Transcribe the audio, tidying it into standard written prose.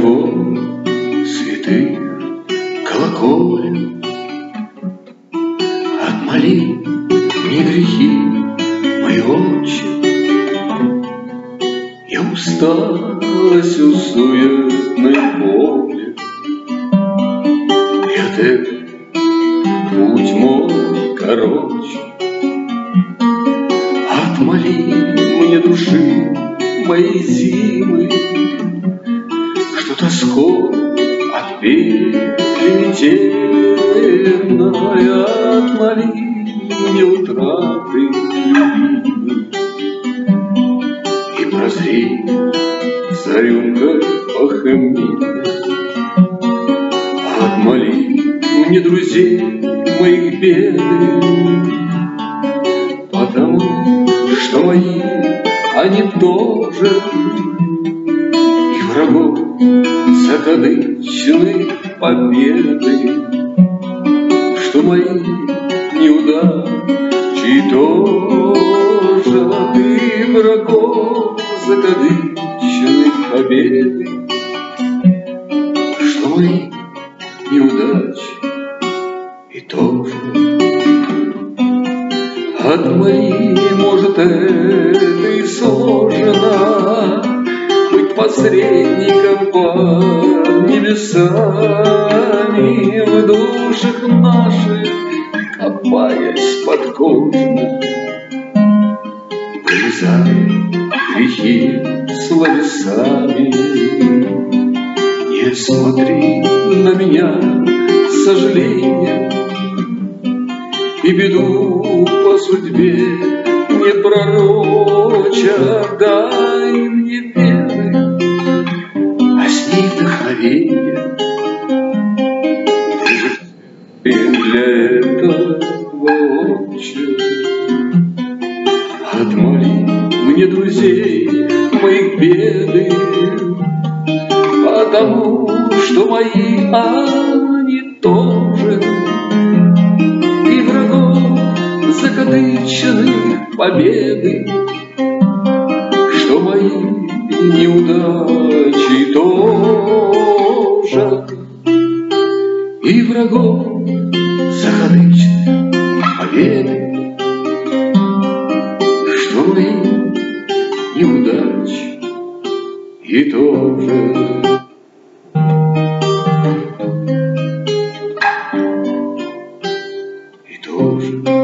звон святых колоколен. Отмоли мне грехи, мой Отче. Я усталась у суетной боли, и от этого путь мой короче. Отмоли мне души моей зимы, что тоской ответная. Отмоли мне утраты любимой, и прозри за рюмкой похмелья. Отмоли мне друзей моих бедных, потому что мои они тоже, и врагов закадычной победы, что мои неудачи тоже, и врагов закадычной победы, что мои неудачи и тоже. Отмоли, может, это и сложно быть посредником под небесами, в душах наших копаясь подкожно, вырезая грехи словесами. Не смотри на меня с сожалением, и беду по судьбе не пророча. Дай мне веры, а с ней вдохновение. Ты же для этого, Отче. Отмоли мне друзей моих бедных, потому что мои они тоже, и врагов закадычных победы, что мои неудачи тоже, и врагов закадычных победы, что мои неудачи и тоже. И тоже.